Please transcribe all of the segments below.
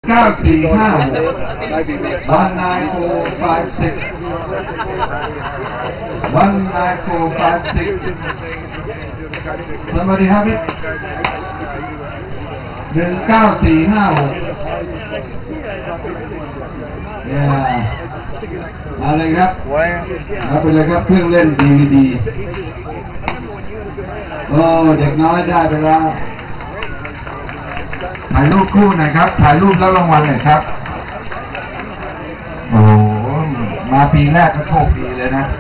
Somebody have it? 19456 เอาเลยครับเอาไปเลยครับเครื่องเล่น DVD โอ้เด็กน้อยได้ไปแล้วถ่ายรูปคู่หน่อยครับถ่ายรูปแล้วรางวัลหน่อยครับโอ้มาปีแรกก็โชคดีเลยนะ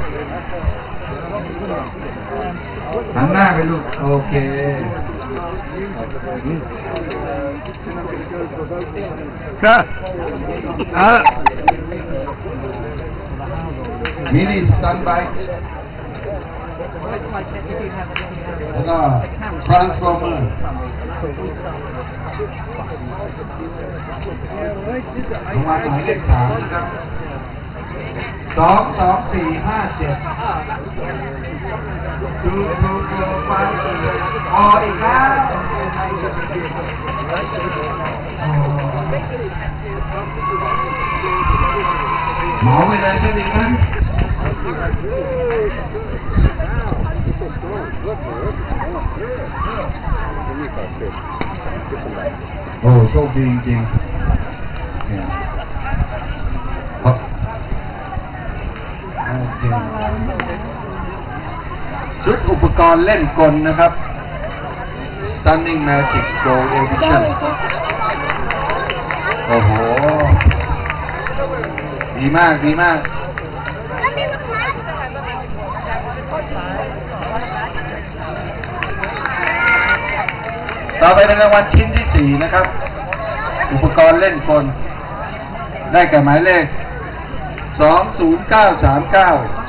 หันหน้าไปลูกโอเคครับมินิสตันไบแล้วก็ทรานส์ฟอร์เมอร์รางวัลหมายเลข3นะครับ22457ดูฟังออกอีกแล้วหมอไม่ได้ใช่ไหมครับโอ้โชคดีจริงๆชุดอุปกรณ์เล่นกลนะครับ Stunning Magic Gold Edition โอ้โหดีมากดีมากต่อไปเป็นรางวัลชิ้นที่4นะครับอุปกรณ์เล่นกลได้แก่หมายเลข20939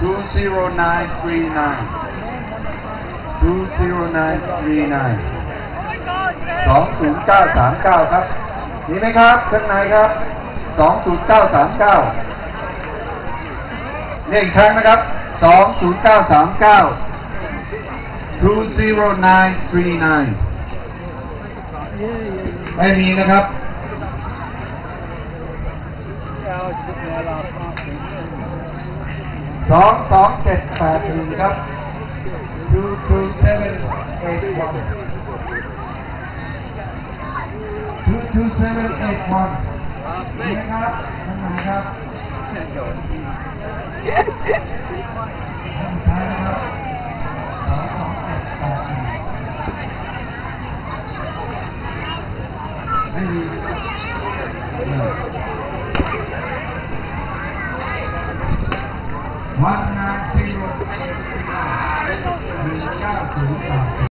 20939 ครับมีไหมครับข้างในครับ20939เรียกอีกครั้งนะครับ20939 20939ไม่มีนะครับ2278ครับ22781นี่ครับทำไมครับใช่ครับไม่มี1903